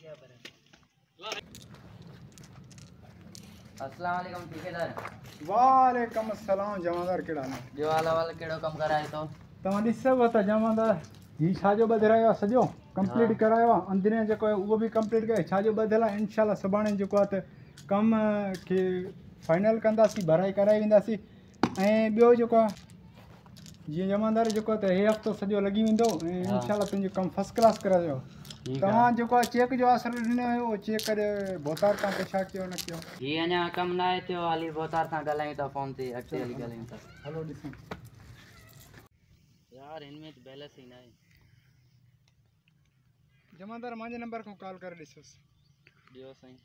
अस्सलाम वालेकुम ठेकेदार। वालेकुम अस्सलाम जमादार केड़ा ने जो हाल केड़ो कम कराए तो तव्हां ॾिसो त जमादार ही छाजो ॿधायो आहे सॼो कंप्लीट करायो आहे अंदरि जेको आहे उहो बि कंप्लीट कयो छाजो ॿधियल आहे इंशाल्लाह सुभाणे जेको आहे त कम खे फाइनल कंदासीं भराई कराए वेंदासीं ऐं ॿियो जेको आहे जीअं जमादार जेको आहे त हे हफ़्तो सॼो लॻी वेंदो ऐं इंशाल्लाह तुंहिंजो कमु फस्ट क्लास करायो। तव्हां जेको आहे चेक जो असर ॾिनो हुयो चेक भोतार खां छा कयो न कयो जी अञा कम न आहे थियो हाली भोतार सां ॻाल्हायूं था फोन ते अॻिते हली ॻाल्हायूं था। हलो ॾिसूं यार हिनमें त बैलेंस ई न आहे। जमादार मुंहिंजे नंबर खां कॉल करे ॾिसोसि। ॿियो साईं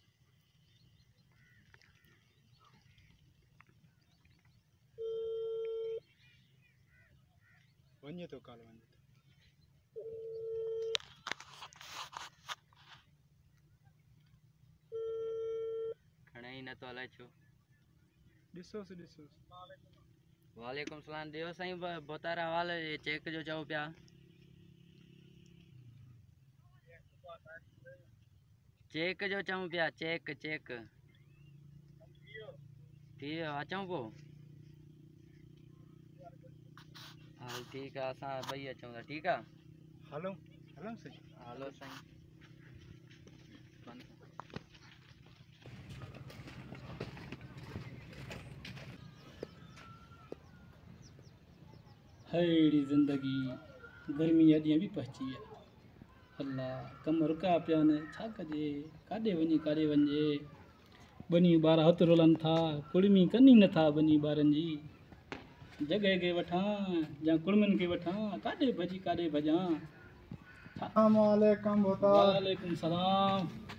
वञे थो कॉल वञे थो खणे ई नथो अलाए छो। ॾिसोसि वालेकुम सलाम। ॾियो साईं भोतार हवाल चेक जो चओ पिया। चेक जो चऊं पिया चेक थी वियो अचूं पोइ। हल ठीकु आहे असां ॿई अचूं था। ठीकु आहे हलो साईं। हलो साईं। हेड़ी ज़िंदगी गर्मी जा ॾींहं बि पहुची विया। अल्लाह कम रुका पिया आहिनि छा कजे काॾे वञे ॿनी ॿार हथ रोलनि था कुड़मी कनी नथा ॿनी ॿारनि जी जॻह खे वठां या कुड़मियुनि खे वठां काॾे भॼां। वालेकुम वालेकुम सलाम।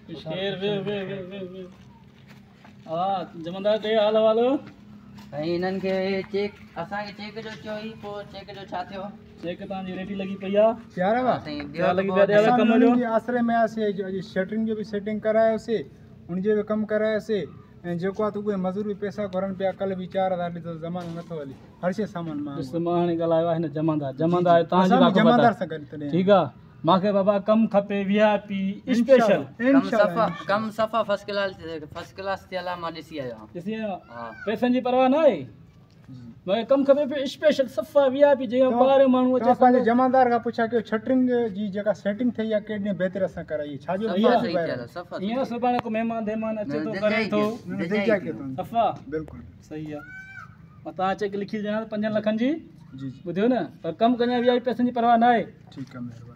हा जमंदार ॾे हाल वालो ऐं हिननि खे चेक असांखे चेक जो चयो ई पोइ चेक जो छा थियो। चेक तव्हांजी रेडी लॻी पई आहे यार कम जो आसरे में आसीं शटरिंग जो बि सेटिंग करायोसीं उनजो बि कमु करायोसीं ऐं जेको आहे त उहे मज़ूर बि पैसा घुरनि पिया कल्ह बि 4,000 ॾिठो ज़मानो नथो हले हर शइ सामान मां हाणे ॻाल्हायो आहे हिन जमादार तव्हांजी ठीकु आहे मूंखे बाबा कमु खपे VIP स्पेशल कम सफ़ा फर्स्ट क्लास थियल आहे। मां ॾिसी आयो हा पैसनि जी परवाह न आहे मूंखे कमु खपे स्पेशल सफ़ा VIP जीअं ॿार माण्हू अचे पंहिंजे जमादार खां पुछा कयो छटरिंग जी जेका सेटिंग थई आहे केॾे बहितर असां कराई छाजो हीअं सुभाणे को महिमान अचे थो करे थो सफ़ा बिल्कुलु सही आहे। मां तव्हां चेक लिखी ॾियां 5 लखनि जी जी ॿुधियो न पर कमु कञा VIP पैसनि जी परवाह न आहे। ठीकु आहे महिरबानी।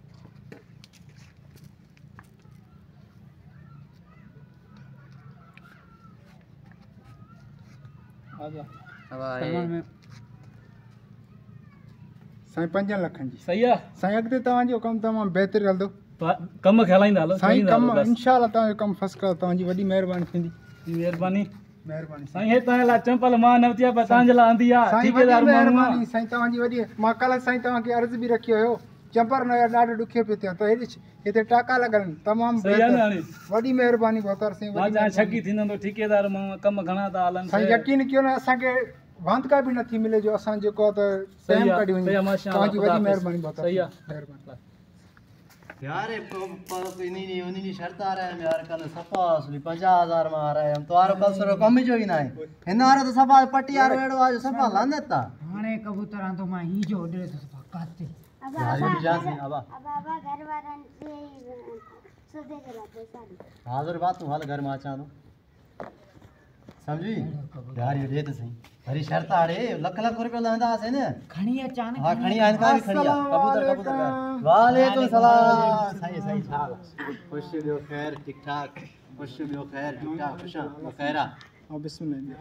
साईं 5 लखनि जी सही आहे साईं अॻिते तव्हांजो कमु तमामु बहितरु हलंदो कम खे हलाईंदा हलो साईं कमु इंशाल्लाह तव्हांजो कमु फर्स्ट क्लास तव्हांजी वॾी महिरबानी थींदी। महिरबानी साईं हे तव्हां लाइ चंपल मां न वरिती आहे पर तव्हांजे लाइ आंदी आहे ठेकेदार महिरबानी साईं तव्हांजी वॾी मां कल्ह साईं तव्हांखे अर्ज़ु बि रखियो हुयो चंपर न ॾाढो ॾुखियो पियो थिए त हिते टाका लॻनि तमामु वॾी महिरबानी भोतार साईं छकी थींदो ठेकेदार मां कम घणा था हलनि साईं यकीन कयो न असांखे वांदका बि नथी मिले जो असां जेको आहे त टाइम कढी वञे तव्हांजी वॾी महिरबानी भोतार सही आहे महिरबानी यार उन्हीं शर्त आ रहा है यार कल सफा 50,000 में आ रहा है हम तो आरो कल सरो कम जो ही ना है हिन आरो तो सफा पट्टी आरो एड़ो आज सफा लांदता हाने कबूतर तो मां ही जो ओडे तो सफा काते यार ये जान से अब घर वारन से सदे करा पैसा हाजिर बात तू हाल घर में आचा तो समझी यार ये दे तो सही हरी शर्त आ रे लख रुपया लंदा से ने खणी अचानक हां खणी आन का खणी कबूतर वालेकुम सलाम सही हाल खुश बियो खैर ठीक ठाक खुश बियो खैर ठीक ठाक खुशा खैरा और बिस्मिल्लाह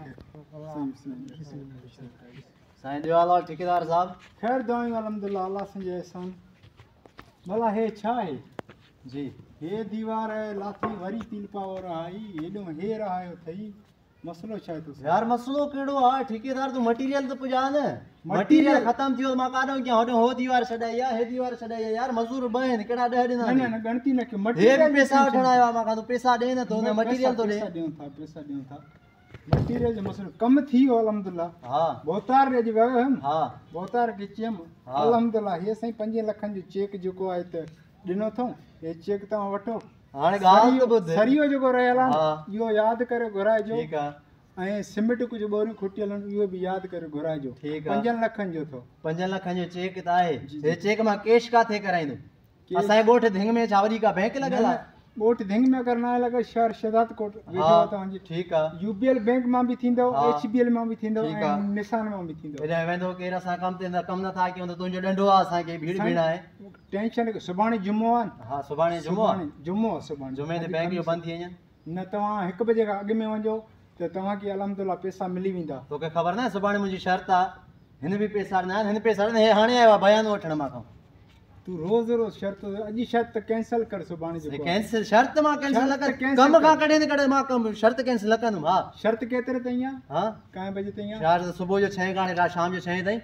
साईं देवालाल ठेकेदार साहब खैर दवाई अल्हम्दुलिल्लाह अल्लाह संजय एहसान भला हे छा है जी हे दीवार है लाथी वरी तीन पावर आई एडो हे रहायो थई मसलो छा तो यार मसलो केड़ो आ ठेकेदार तो मटेरियल तो पुजा न मटेरियल खत्म थियो मां काडो के होडो हो दीवार छडाई या हे दीवार छडाई यार मजदूर बहन केड़ा डह देना न गणती न के मटेरियल पैसा उठाया मां का तो पैसा दे न तो मटेरियल तो दे पैसा देऊ था मटेरियल जो मसलो कम थी अल्हम्दुलिल्लाह हां बोतार रे जो हम हां बोतार के चेम अल्हम्दुलिल्लाह ये सही 5 लखन जो चेक जो को आए त दिनो थो ये चेक ता वठो हाणे ॻाल्हि त ॿुध सरियो जेको रहियल आहे हा। इहो यादि करे घुराइजो ठीकु आहे ऐं सीमेंट कुझु ॿोरियूं खुटियल आहिनि इहो बि यादि करे घुराइजो ठीकु आहे। 5 लखनि जो अथव 5 लखनि जो चेक त आहे हे चेक मां कैश काथे कराईंदुमि असांजे ॻोठ धिंग में छा वरी का बैंक लॻल आहे ॻोठ धिंग में अगरि न आहे लॻे शहर शहदाद कोट वेठो हा आहे तव्हांजी ठीकु आहे यूबीएल बैंक मां बि थींदो हा। HBL मां बि थींदो ठीकु ऐं आहे। निशान मां बि थींदो हेॾां वेंदो केरु असां कमु नथा कयूं त तुंहिंजो ॾंडो आहे असांखे भीड़ भीड़ आहे टेंशन सुभाणे जुमो आहे न? हा सुभाणे जुमो आहे जुमो आहे सुभाणे जुमे ते बैंक जो बंदि थी वञनि न तव्हां 1 बजे खां अॻु में वञो त तव्हांखे अलहमदुल्ला पैसा मिली वेंदा तोखे ख़बर न आहे सुभाणे मुंहिंजी शर्त आहे हिन बि पैसा ॾिना आहिनि हिन पैसा ॾिना हे हाणे आयो आहे बयान वठण मां खां तूं रोज़ रोज़ शर्त अॼु शर्त कैंसिल कर सुभाणे हे जेको आहे। कैंसिल शर्त मां कैंसिल शर्त न कर cancel कम खां कर। कॾहिं न कॾहिं मां कम शर्त कैंसिल न कंदुमि हा शर्त केतिरे ताईं आहे हा काएं बजे ताईं आहे चार सुबुह जो 6 खां राति शाम जो 6 ताईं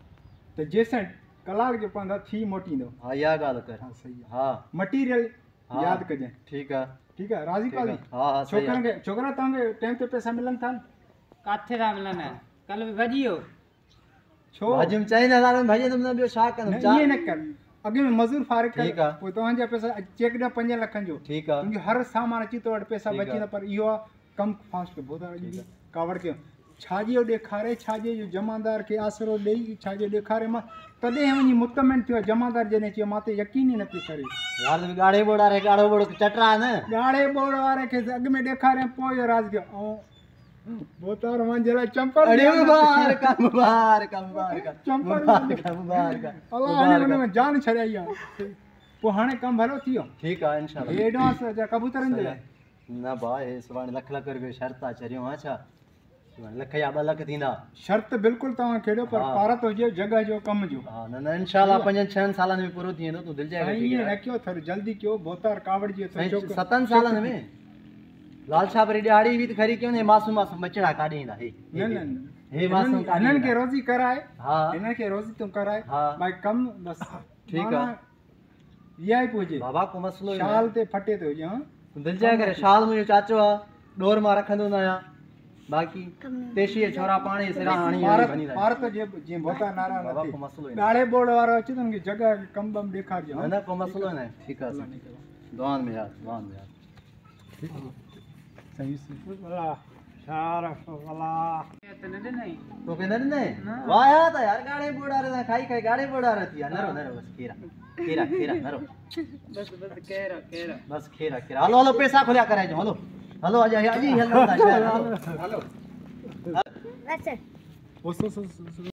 त जेसिताईं कलाक जो पंदा थी मोटींदो हा इहा ॻाल्हि कर हा सही आहे हा मटीरियल हा। यादि कजांइ ठीकु आहे ठीकु आहे राज़ी ठीकु पाली आहे। हा हा सही छोकिरनि आहे खे छोकिरा तव्हांखे टाइम ते पैसा मिलनि था न? काथे था मिलनि कल्ह बि भॼी वियो छो भाॼियुमि 4000 में भॼंदुमि न ॿियो छा न, कंदुमि ईअं न कर अॻे में मज़ूर फारिग कर ठीकु आहे। पोइ तव्हांजा पैसा चेक ॾिया 5 लखनि जो ठीकु आहे तुंहिंजो हर सामान अची तो वटि पैसा ठीकु बची न आहे। पर इहो आहे कमु फास्ट ॿुधा अॼु कावड़ कयो छाजे जो ॾेखारे छाजे जो जमादार खे आसरो ॾेई छाजे ॾेखारे मां तॾहिं वञी मुतमिन थियो जमादार जॾहिं चयो मां ते यकीन ई न पियो करे यार बि ॻाढ़े बोड़ारे ॻाढ़ो बोड़ो चटरा न ॻाढ़े बोड़ वारे खे अॻु में ॾेखारे पोइ जो राज़ थियो ऐं बोतार मुंहिंजे लाइ चंपल अरे मुबारक मुबारक मुबारक चंपल मुबारक मुबारक अलाह हाणे हुन में जान छॾाई आहे पोइ हाणे कमु भलो थी वियो ठीकु आहे इंशाल्लाह हे एडवांस जा कबूतरनि जे लाइ न भाउ हे सुभाणे लख लख रुपयो शर्त आहे चरियो आहे छा सुभाणे लख या 2 लख थींदा शर्त बिल्कुलु तव्हां खेॾो पर हा। पारत हुजे जॻह जो कम जो हा न न इंशाल्लाह 5-6 सालनि में पूरो थी वेंदो तूं दिलि ऐं जाए ईअं न कयो थोरो जल्दी कयो बोतार कावड़ जी अथव छोकिरो 7 सालनि में लाल शाह वरी ॾियारी बि त खरी कयूं ने मासूम मासूम बचड़ा काढी ईंदा हे न न न हे मासूम काढी हिननि खे ईंदा। रोज़ी कराए हा हिननि खे रोज़ी तूं कराए हा। भाई कम बसि ठीकु आहे। इहा ई हुजे बाबा को मसलो ई न शाल ते फटे थो हुजे हा तूं दिलि जाए करे शाल मुंहिंजो चाचो आहे डोर मां रखंदो न आहियां बाक़ी तेशीअ छोरा पाण ई सिरा हाणी भारत भारत जे जीअं बोतार नारा बाबा न को मसलो ई थिए न ॻाढ़े बोर्ड वारो अचे त हुनखे जॻह कम बम ॾेखारिजो न न को मसलो न आहे ठीकु आहे दुआन में यार दुआन में यार तोखे न ॾिनई वाया त यार ॻाढ़े बोड़ारे सां खाई खाई ॻाढ़े बोड़ारे थी विया नरो नरो बस खीरा खीरा खीरा नरो बस खीरा खीरा हलो हलो पैसा खोलिया कराइजो हलो हलो अॼु अॼु ई हलंदा शहर हलो हलो बस ओस